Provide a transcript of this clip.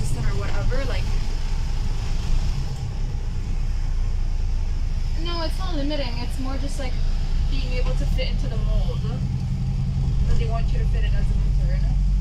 assistant or whatever, like. No, it's not limiting. It's more just like being able to fit into the mold that they want you to fit in as an intern.